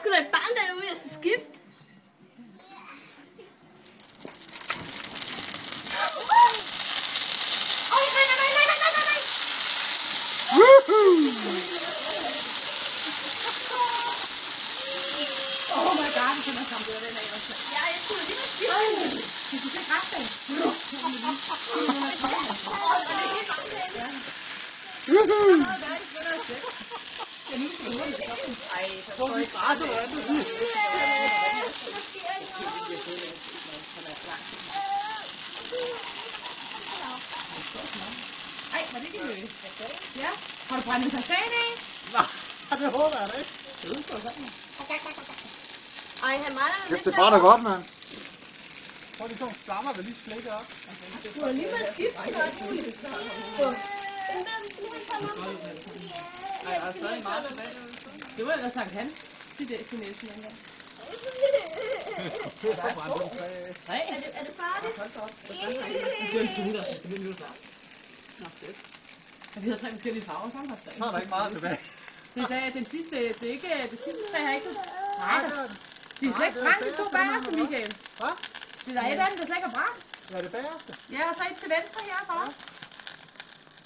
sgu da et barn derude, jeg skal skifte. Oh my god, det kan man komme ud af den af også. Ja, jeg skulle lige skifte. Du skal ikke rette den. Jeg lige skal høre det. Ej, så får vi græs over det. Ej, var det ikke ja. Har du brændt en fasan af? Nej, det håber jeg da ikke. Det udstår sammen. Ej, han mangler lidt. Kæft, det brænder godt, mand. Prøv lige sådan flammer, vil lige slikke op. Du har lige været skift, så er du lige. Ej, der er stadig meget tilbage. Det var ellers Sankt Hans til næsten en gang. Nej. Er det farligt? Det bliver en tuner, det bliver en snart. Nå, fedt. Vi har 3 forskellige farver sammen. Så er der ikke meget tilbage. Det er den sidste, det er ikke det sidste træ her ikke. Nej, de er slet ikke brændt, de 2 bagerste, Michael. Hvad? Det er der et af dem, der slet ikke er brændt. Ja, det bagerste. Ja, og så et til venstre her for os.